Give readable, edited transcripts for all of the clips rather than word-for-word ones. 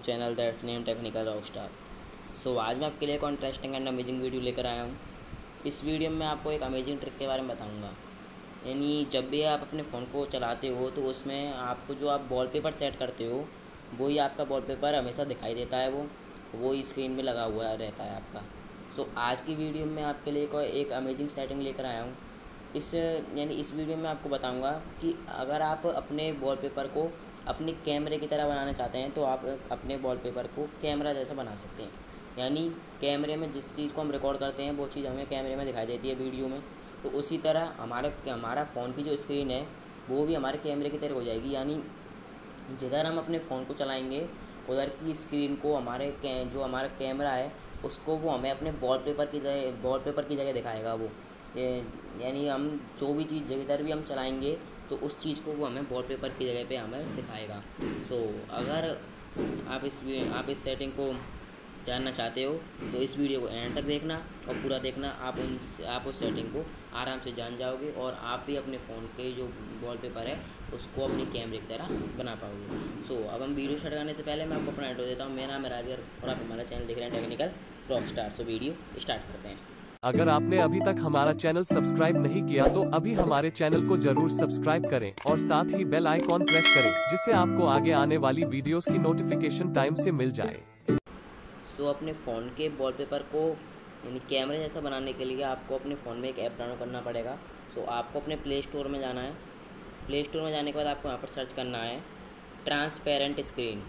Channel that's name Technical Rockstar. So आज मैं आपके लिए एक इंटरेस्टिंग एंड अमेजिंग वीडियो लेकर आया हूँ। इस वीडियो में मैं आपको एक अमेजिंग ट्रिक के बारे में बताऊँगा। यानी जब भी आप अपने फ़ोन को चलाते हो तो उसमें आपको जो आप वॉलपेपर सेट करते हो वही आपका वॉलपेपर हमेशा दिखाई देता है, वो स्क्रीन में लगा हुआ रहता है आपका। सो आज की वीडियो में आपके लिए एक अमेजिंग सेटिंग लेकर आया हूँ। इस वीडियो में आपको बताऊंगा कि अगर आप अपने वॉलपेपर को अपने कैमरे की तरह बनाना चाहते हैं तो आप अपने वॉलपेपर को कैमरा जैसा बना सकते हैं। यानी कैमरे में जिस चीज़ को हम रिकॉर्ड करते हैं वो चीज़ हमें कैमरे में दिखाई देती है वीडियो में, तो उसी तरह हमारा फ़ोन की जो स्क्रीन है वो भी हमारे कैमरे की तरह हो जाएगी। यानी जिधर हम अपने फ़ोन को चलाएंगे उधर की स्क्रीन को जो हमारा कैमरा है उसको वो हमें अपने वॉलपेपर की जगह दिखाएगा। यानी हम जो भी चीज़ जिधर भी हम चलाएंगे तो उस चीज़ को वो हमें वॉलपेपर की जगह पे हमें दिखाएगा। अगर आप इस सेटिंग को जानना चाहते हो तो इस वीडियो को एंड तक देखना और पूरा देखना। आप उस सेटिंग को आराम से जान जाओगे और आप भी अपने फ़ोन के जो वॉलपेपर है उसको अपने कैमरे की तरह बना पाओगे। अब हम वीडियो स्टार्ट करने से पहले मैं आपको अपना इंट्रो देता हूँ। मेरा नाम है राजगर और आप हमारा चैनल देख रहे हैं टेक्निकल रॉकस्टार। वीडियो स्टार्ट करते हैं। अगर आपने अभी तक हमारा चैनल सब्सक्राइब नहीं किया तो अभी हमारे चैनल को जरूर सब्सक्राइब करें और साथ ही बेल आइकॉन प्रेस करें जिससे आपको आगे आने वाली वीडियोस की नोटिफिकेशन टाइम से मिल जाए। अपने फ़ोन के वॉलपेपर को यानी कैमरे जैसा बनाने के लिए आपको अपने फ़ोन में एक ऐप डाउनलोड करना पड़ेगा। आपको अपने प्ले स्टोर में जाना है। प्ले स्टोर में जाने के बाद आपको यहाँ पर सर्च करना है ट्रांसपेरेंट स्क्रीन।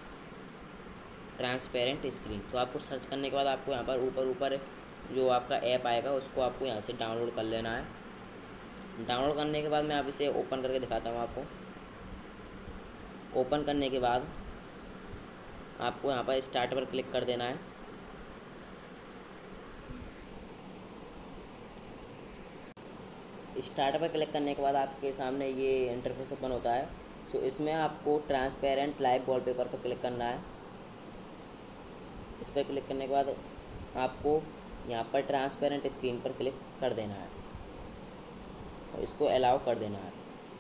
आपको सर्च करने के बाद आपको यहाँ पर ऊपर जो आपका ऐप आएगा उसको आपको यहाँ से डाउनलोड कर लेना है। डाउनलोड करने के बाद मैं आप इसे ओपन करके दिखाता हूँ आपको। ओपन करने के बाद आपको यहाँ पर स्टार्ट पर क्लिक कर देना है। स्टार्ट पर क्लिक करने के बाद आपके सामने ये इंटरफेस ओपन होता है। इसमें आपको ट्रांसपेरेंट लाइव वॉलपेपर पर क्लिक करना है। इस पर क्लिक करने के बाद आपको यहाँ पर ट्रांसपेरेंट स्क्रीन पर क्लिक कर देना है और इसको अलाउ कर देना है।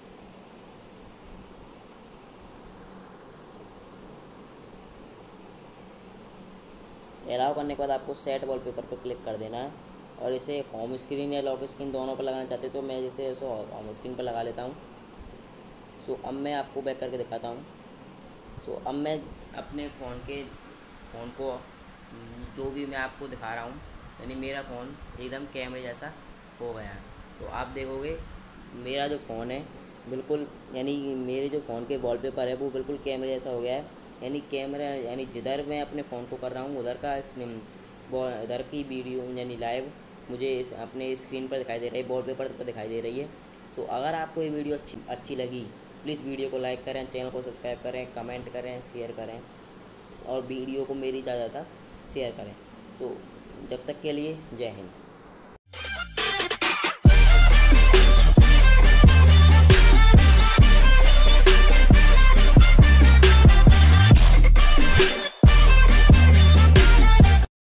अलाउ करने के बाद आपको सेट वॉलपेपर पर क्लिक कर देना है और इसे होम स्क्रीन या लॉक स्क्रीन दोनों पर लगाना चाहते तो मैं जैसे होम स्क्रीन पर लगा लेता हूँ। अब मैं आपको बैक करके दिखाता हूँ। अब मैं अपने फ़ोन को जो भी मैं आपको दिखा रहा हूँ यानी मेरा फ़ोन एकदम कैमरे जैसा हो गया है। आप देखोगे मेरा जो फ़ोन है बिल्कुल यानी मेरे जो फ़ोन के वॉलपेपर है वो बिल्कुल कैमरे जैसा हो गया है। यानी जिधर मैं अपने फ़ोन को कर रहा हूँ उधर की वीडियो यानी लाइव मुझे अपने स्क्रीन पर दिखाई दे रही है, वॉलपेपर पर दिखाई दे रही है। अगर आपको ये वीडियो अच्छी लगी प्लीज़ वीडियो को लाइक करें, चैनल को सब्सक्राइब करें, कमेंट करें, शेयर करें और वीडियो को मेरी ज़्यादा शेयर करें। जब तक के लिए जय हिंद।